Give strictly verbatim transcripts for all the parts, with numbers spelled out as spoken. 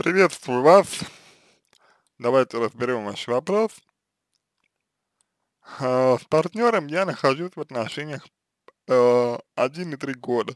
Приветствую вас. Давайте разберем ваш вопрос. А, с партнером я нахожусь в отношениях э, один и три года.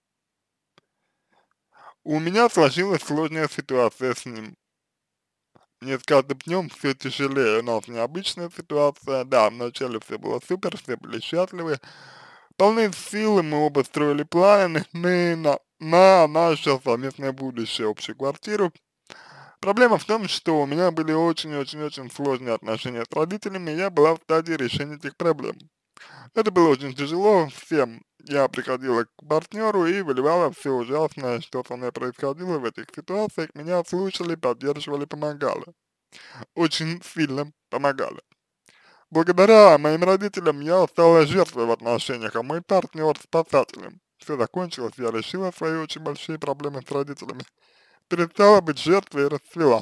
У меня сложилась сложная ситуация с ним. Мне с каждым днем все тяжелее. У нас необычная ситуация. Да, вначале все было супер, все были счастливы. Полны силы, мы оба строили планы мы на, на наше совместное будущее, общую квартиру. Проблема в том, что у меня были очень-очень-очень сложные отношения с родителями, и я была в стадии решения этих проблем. Это было очень тяжело всем. Я приходила к партнеру и выливала все ужасное, что со мной происходило в этих ситуациях. Меня слушали, поддерживали, помогали. Очень сильно помогали. Благодаря моим родителям я стала жертвой в отношениях, а мой партнер спасателем. Все закончилось, я решила свои очень большие проблемы с родителями. Перестала быть жертвой и расцвела.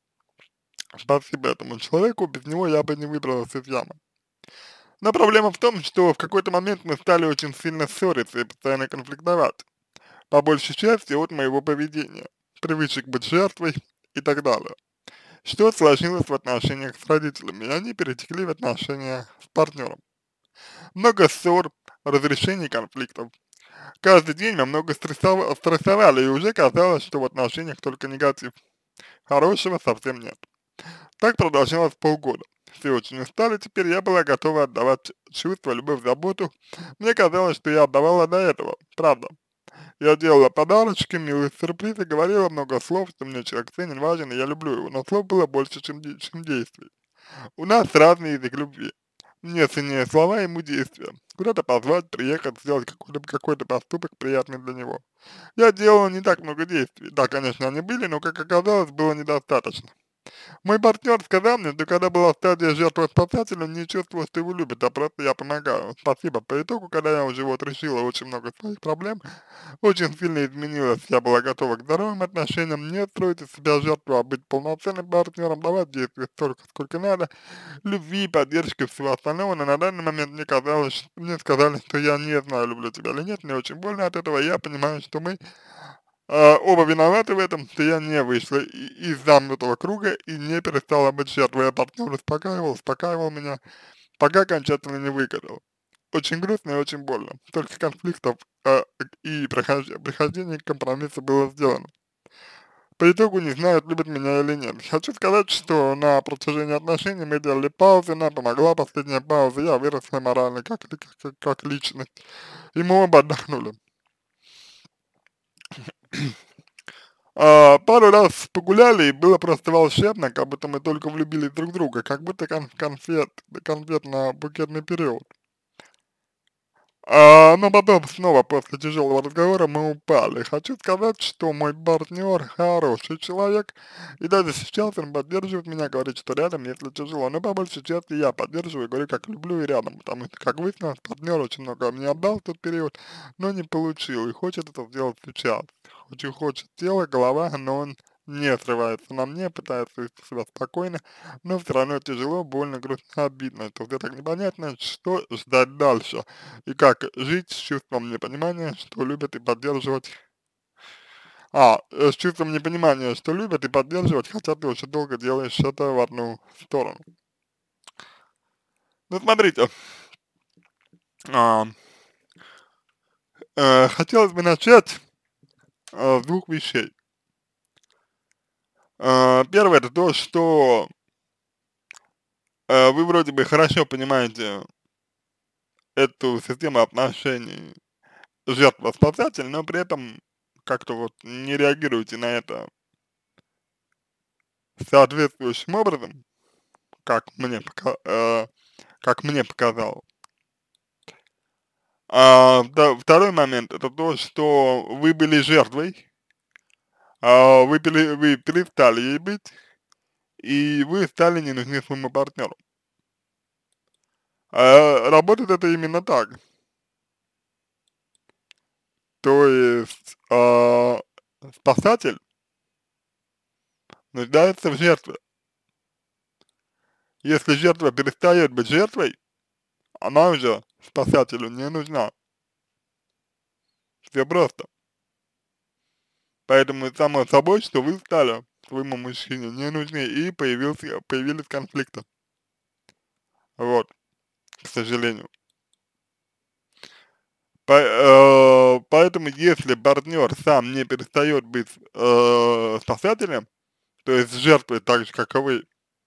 Спасибо этому человеку, без него я бы не выбралась из ямы. Но проблема в том, что в какой-то момент мы стали очень сильно ссориться и постоянно конфликтовать, по большей части от моего поведения, привычек быть жертвой и так далее. Что сложилось в отношениях с родителями, и они перетекли в отношения с партнером. Много ссор, разрешений конфликтов. Каждый день мы много стрессов- стрессовали, и уже казалось, что в отношениях только негатив. Хорошего совсем нет. Так продолжалось полгода. Все очень устали, теперь я была готова отдавать чувства, любовь, заботу. Мне казалось, что я отдавала до этого, правда. Я делала подарочки, милые сюрпризы, говорила много слов, что мне человек ценен, важен, и я люблю его, но слов было больше, чем, де- чем действий. У нас разный язык любви. Мне ценнее слова, ему действия. Куда-то позвать, приехать, сделать какой-то какой поступок приятный для него. Я делала не так много действий. Да, конечно, они были, но, как оказалось, было недостаточно. Мой партнер сказал мне, что когда была стадия жертвы спасателя, не чувствовал, что его любят, а просто я помогаю. Спасибо. По итогу, когда я уже вот решила очень много своих проблем, очень сильно изменилась, я была готова к здоровым отношениям, не строить из себя жертву, а быть полноценным партнером, давать действия столько, сколько надо, любви, поддержки, всего остального, но на данный момент мне казалось, что- мне сказали, что я не знаю, люблю тебя или нет, мне очень больно от этого, я понимаю, что мы а, оба виноваты в этом, что я не вышла и- из замкнутого круга и не перестала быть жертвой. Я партнер успокаивал, успокаивал меня, пока окончательно не выкатил. Очень грустно и очень больно. Только конфликтов а, и прохож- прихождение к компромиссу было сделано. По итогу не знают, любят меня или нет. Хочу сказать, что на протяжении отношений мы делали паузы, она помогла, последняя пауза, я выросла морально как, как, как личность. И мы оба отдохнули. А, пару раз погуляли, и было просто волшебно, как будто мы только влюбились друг в друга, как будто кон конфет конфетно-букетный период. А, но потом снова после тяжелого разговора мы упали. Хочу сказать, что мой партнер хороший человек, и даже сейчас он поддерживает меня, говорит, что рядом, если тяжело. Но по большей части я поддерживаю, говорю, как люблю и рядом, потому что, как выяснилось, партнер очень много мне отдал в тот период, но не получил, и хочет это сделать сейчас. Очень хочет тело, голова, но он не срывается на мне, пытается вести себя спокойно, но все равно тяжело, больно, грустно, обидно. Это где так непонятно, что ждать дальше и как жить с чувством непонимания, что любят и поддерживать, а, э, с чувством непонимания, что любят и поддерживать, хотя ты очень долго делаешь это в одну сторону. Ну, смотрите, а, э, хотелось бы начать э, с двух вещей. Э, первое, это то, что э, вы вроде бы хорошо понимаете эту систему отношений жертва-спасатель, но при этом как-то вот не реагируете на это соответствующим образом, как мне пока, э, как мне показалось. А, да, второй момент это то, что вы были жертвой, а, вы, пере- вы перестали ей быть, и вы стали не нужны своему партнеру. А, работает это именно так. То есть а, спасатель нуждается в жертве. Если жертва перестает быть жертвой, она уже спасателю не нужна. Все просто. Поэтому само собой, что вы стали своему мужчине не нужны, и появился, появились конфликты. Вот, к сожалению. По, э, поэтому, если партнер сам не перестает быть э, спасателем, то есть жертвой так же, как и вы,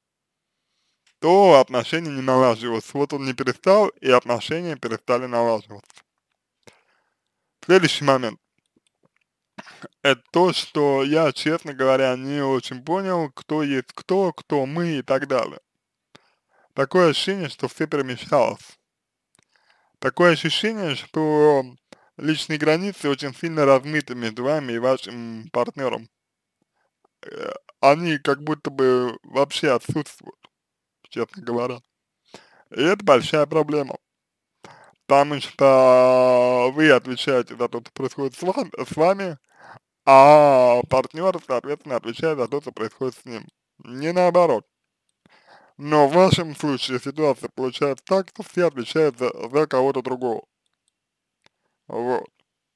то отношения не налаживаются. Вот он не перестал, и отношения перестали налаживаться. Следующий момент. Это то, что я, честно говоря, не очень понял, кто есть кто, кто мы и так далее. Такое ощущение, что все перемешалось. Такое ощущение, что личные границы очень сильно размыты между вами и вашим партнером. Э, Они как будто бы вообще отсутствуют, честно говоря. И это большая проблема, потому что вы отвечаете за то, что происходит с вами, с вами, а партнер, соответственно, отвечает за то, что происходит с ним. Не наоборот. Но в вашем случае ситуация получается так, что все отвечают за, за кого-то другого. Вот.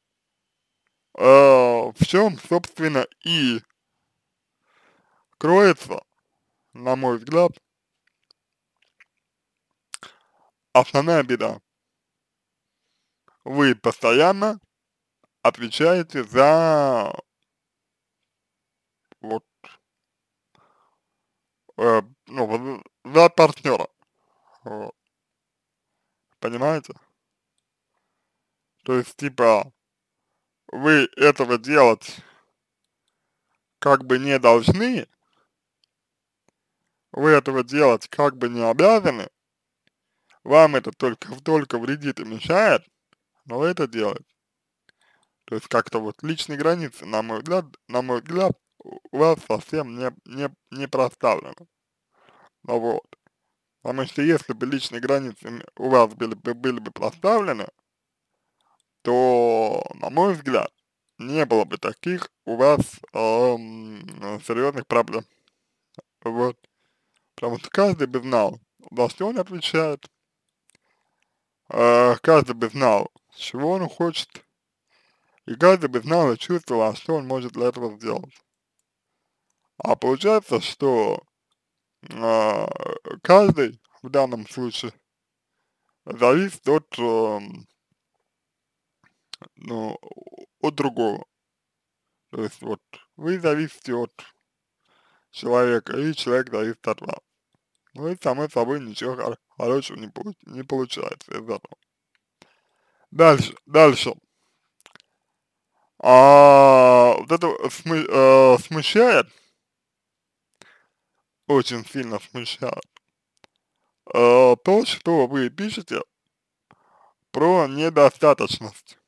А, в чем, собственно, и кроется, на мой взгляд, основная беда. Вы постоянно отвечаете за вот, э, ну, вот за партнера. Вот. Понимаете? То есть, типа, вы этого делать как бы не должны, вы этого делать как бы не обязаны, вам это только, только вредит и мешает, но вы это делаете. То есть как-то вот личные границы, на мой взгляд, на мой взгляд, у у вас совсем не, не, не проставлены. Ну вот. Потому что если бы личные границы м- у вас были бы, были бы проставлены, то, на мой взгляд, не было бы таких у вас эм, серьезных проблем. Вот. Потому что каждый бы знал, за что он отвечает, э, каждый бы знал, чего он хочет, и каждый бы знал и чувствовал, что он может для этого сделать. А получается, что а, каждый в данном случае зависит от, эм, ну, от другого. То есть вот вы зависите от человека, и человек зависит от вас. Ну и само собой ничего хор- хорошего не, получ- не получается из этого. Дальше, дальше. А, вот это смы- э, смущает, очень сильно смущает, э, то, что вы пишете про недостаточность.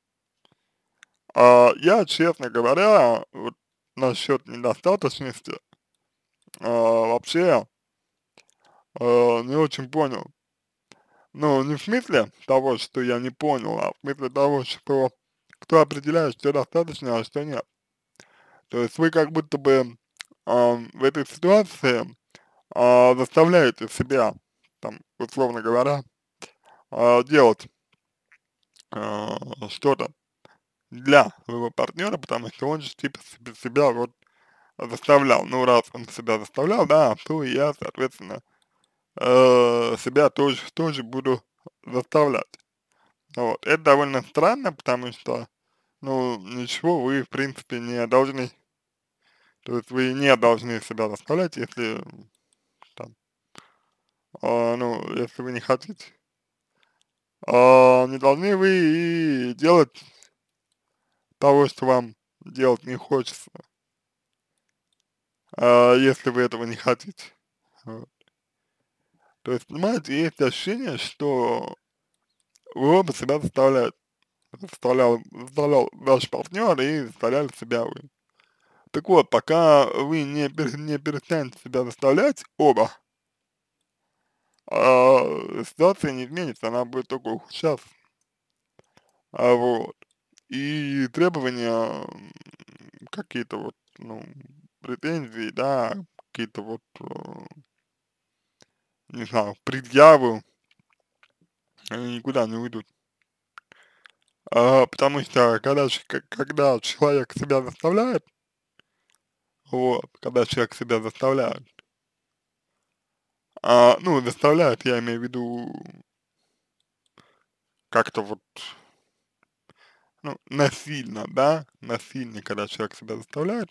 А, я, честно говоря, вот насчет недостаточности, а, вообще, а, не очень понял. Ну, не в смысле того, что я не понял, а в смысле того, что кто определяет, что достаточно, а что нет. То есть вы как будто бы а, в этой ситуации а, заставляете себя, там, условно говоря, а, делать а, что-то для своего партнера, потому что он же типа себе- себя вот заставлял. Ну, раз он себя заставлял, да, то и я, соответственно, э, себя тоже, тоже буду заставлять. Вот. Это довольно странно, потому что, ну, ничего вы, в принципе, не должны. То есть вы не должны себя заставлять, если, там, а, ну, если вы не хотите. А, не должны вы и делать того, что вам делать не хочется, а, если вы этого не хотите. Вот. То есть, понимаете, есть ощущение, что вы оба себя заставляете. заставлял, заставлял ваш партнер и заставляли себя вы. Так вот, пока вы не, пер- не перестанете себя заставлять оба, а, ситуация не изменится, она будет только ухудшаться. А, вот. И требования м, какие-то вот, ну, претензии, да, какие-то вот, э, не знаю, предъявы, они никуда не уйдут. А, потому что когда, ч- к- когда человек себя заставляет, вот, когда человек себя заставляет. А, ну, заставляет, я имею в виду, как-то вот, ну, насильно, да, насильно, когда человек себя заставляет,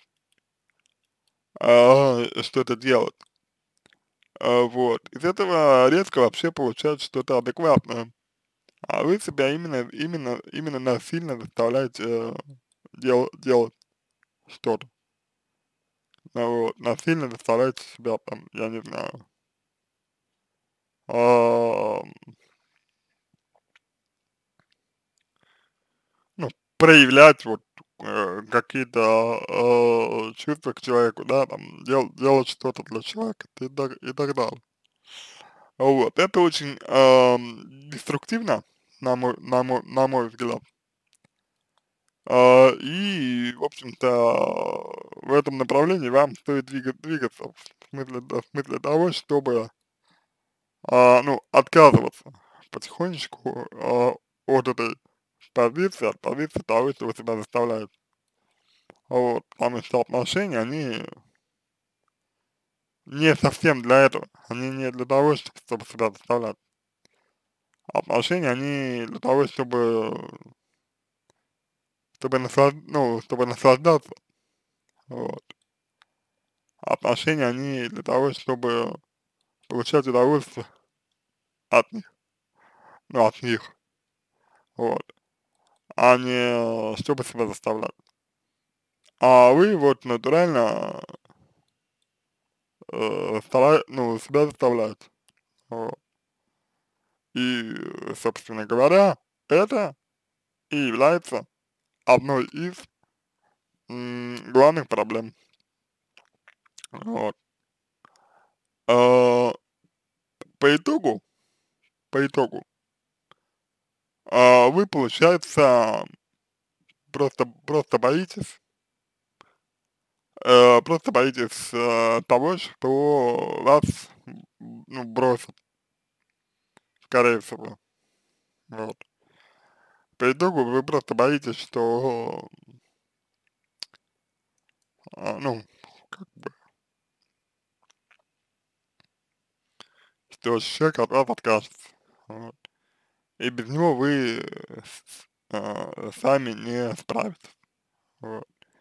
а, что-то делать. А, вот, из этого резко вообще получается что-то адекватное, а вы себя именно, именно, именно насильно заставляете э, дел, делать что-то. Ну вот, насильно заставляете себя там, я не знаю, а, ну, проявлять вот э, какие-то э, чувства к человеку, да, там, дел, делать что-то для человека и так, и так далее. Вот, это очень ам, деструктивно, на мой, на мой, на мой взгляд. А, и, в общем-то, в этом направлении вам стоит двига- двигаться, в смысле, да, в смысле того, чтобы, а, ну, отказываться потихонечку а, от этой позиции, от позиции того, что вы себя заставляете. Вот, потому что отношения, они не совсем для этого, они не для того, чтобы, чтобы себя заставлять. Отношения, они для того, чтобы, чтобы, наслаж... ну, чтобы наслаждаться, вот. Отношения, они для того, чтобы получать удовольствие от них, ну, от них, вот, а не чтобы себя заставлять. А вы вот натурально э, стара... ну, себя заставляете, вот. И, собственно говоря, это и является одной из м, главных проблем, вот. А, по итогу, по итогу, а, вы, получается, просто, просто боитесь, э, просто боитесь э, того, что вас, м, ну, бросят, скорее всего, вот. По итогу вы просто боитесь, что, а, ну, как бы, что человек от вас откажется, вот. И без него вы э, с- а, сами не справитесь, вот.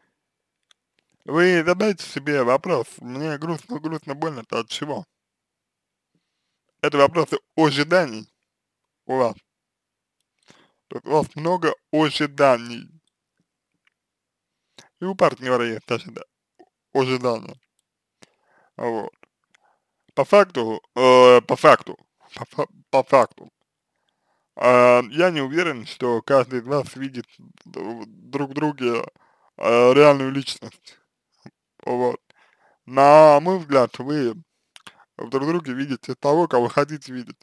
Вы задайте себе вопрос, мне грустно, грустно, больно-то от чего? Это вопросы ожиданий у вас. То есть у вас много ожиданий. И у партнера есть ожида ожидания. Вот. По факту, э, по факту, по, фа по факту, а, я не уверен, что каждый из вас видит д друг в друге э, реальную личность. Вот. На мой взгляд, вы в друг друге видите того, кого хотите видеть.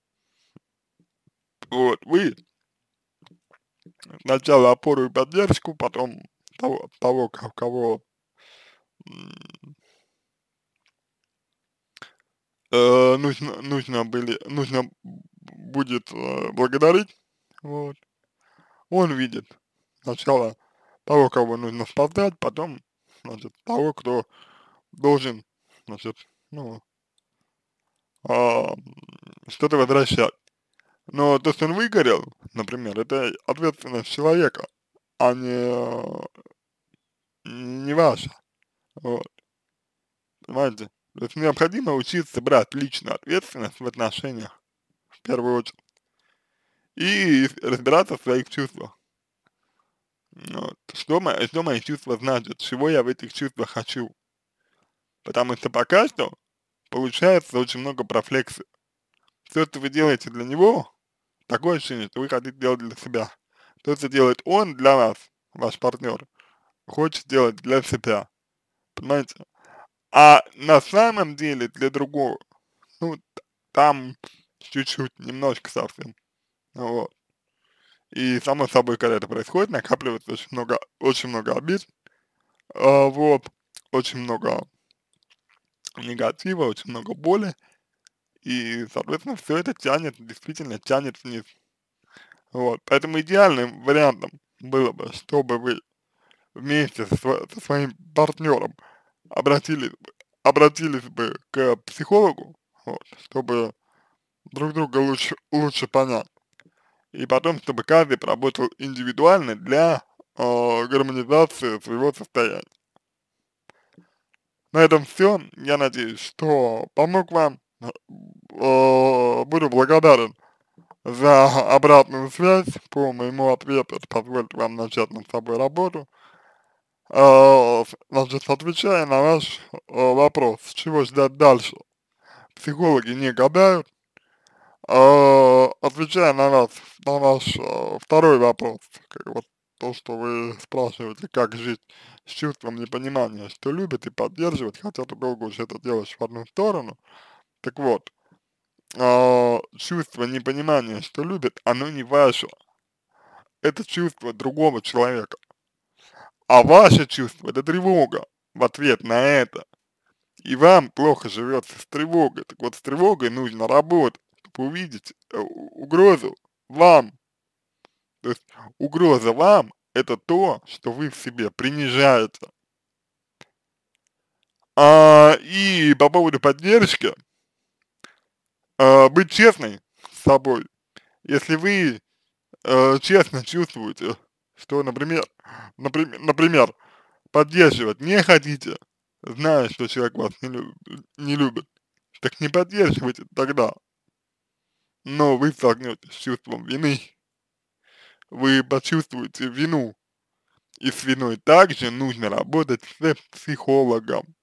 Вот. Вы сначала опору и поддержку, потом того, того ко- кого м, э, нужно, нужно были, нужно будет э, благодарить, вот, он видит сначала того, кого нужно спасать, потом, значит, того, кто должен, значит, ну, а, м, что-то возвращать. Но то, что он выгорел, например, это ответственность человека, а не, не ваша, вот, понимаете? То есть необходимо учиться брать личную ответственность в отношениях, в первую очередь, и разбираться в своих чувствах. Вот. Что, мо- что мои чувства значат, чего я в этих чувствах хочу. Потому что пока что получается очень много профлексии. Все, что вы делаете для него, такое ощущение, что вы хотите делать для себя. То, что делает он для вас, ваш партнер, хочет делать для себя. Понимаете? А на самом деле для другого, ну, т- там чуть-чуть, немножко совсем. Вот. И само собой, когда это происходит, накапливается очень много, очень много обид, а, вот, очень много негатива, очень много боли, и, соответственно, все это тянет, действительно тянет вниз. Вот, поэтому идеальным вариантом было бы, чтобы вы вместе со, сво- со своим партнером обратились бы обратились бы к психологу, вот, чтобы друг друга лучше лучше понять. И потом, чтобы каждый поработал индивидуально для, а, гармонизации своего состояния. На этом всё. Я надеюсь, что помог вам. А, а, буду благодарен за обратную связь по моему ответу. Это позволит вам начать над собой работу. А, с значит, отвечая на ваш, а, вопрос, чего ждать дальше. Психологи не гадают. А, отвечая на вас на ваш, а, второй вопрос, как вот то, что вы спрашиваете, как жить с чувством непонимания, что любят и поддерживают, хотя ты долго уже это делаешь в одну сторону. Так вот, а, чувство непонимания, что любят, оно не ваше. Это чувство другого человека. А ваше чувство- это тревога в ответ на это. И вам плохо живется с тревогой. Так вот, с тревогой нужно работать, чтобы увидеть, э, у угрозу вам. То есть угроза вам- это то, что вы в себе принижаете. А, и по поводу поддержки а, быть честной с собой. Если вы, э, честно чувствуете, что, например наприм например, поддерживать не хотите, зная, что человек вас не люб не любит, так не поддерживайте тогда. Но вы столкнетесь с чувством вины. Вы почувствуете вину. И с виной также нужно работать с психологом.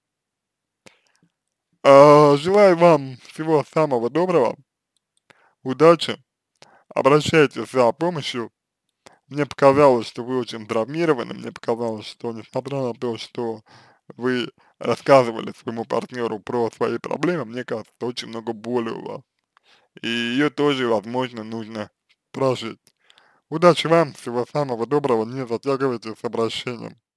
А, желаю вам всего самого доброго, удачи, обращайтесь за помощью. Мне показалось, что вы очень травмированы, мне показалось, что несмотря на то, что вы рассказывали своему партнеру про свои проблемы, мне кажется, очень много боли у вас. И ее тоже, возможно, нужно прожить. Удачи вам, всего самого доброго, не затягивайте с обращением.